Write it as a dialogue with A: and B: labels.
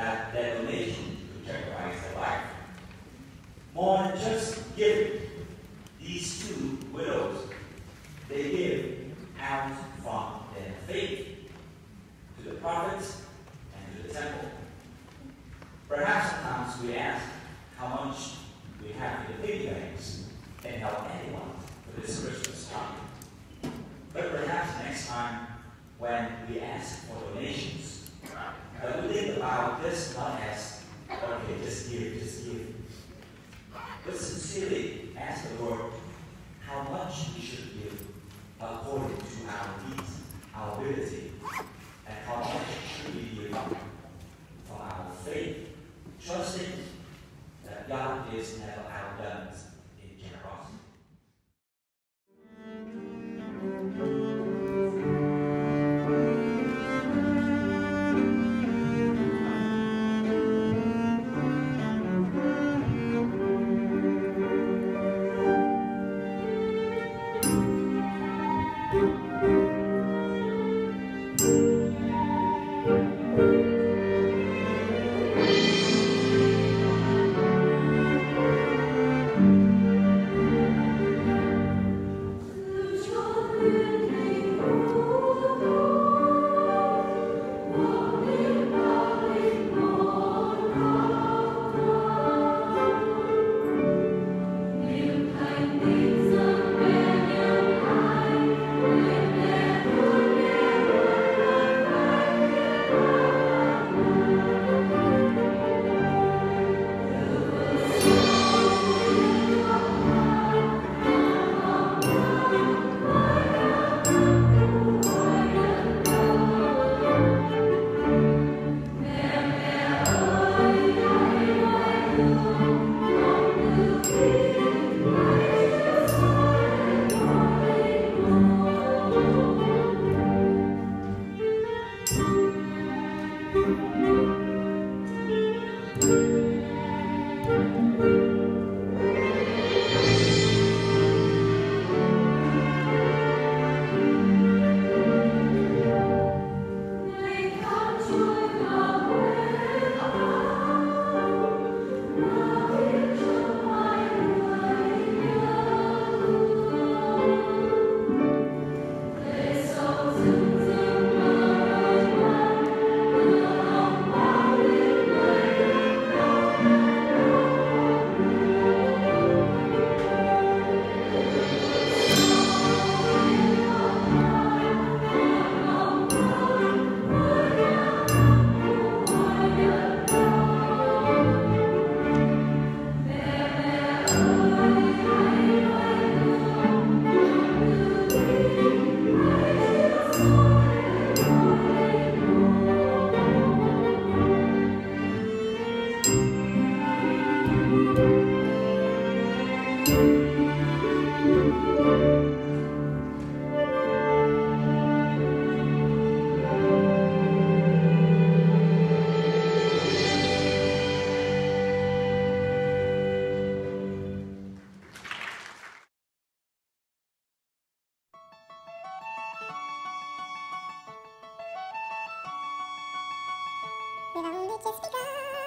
A: that their donation could jeopardize their life. More than just giving, these two widows, they give out from their faith to the prophets and to the temple. Perhaps sometimes we ask how much we have in the piggy banks and help anyone for this Christmas time. But perhaps next time when we ask for donations, we think about this not as, okay, just give. But sincerely ask the Lord how much we should give according to our needs, our ability, and how much should we give from our faith, trusting that God is never outdone in generosity.
B: We've only just begun.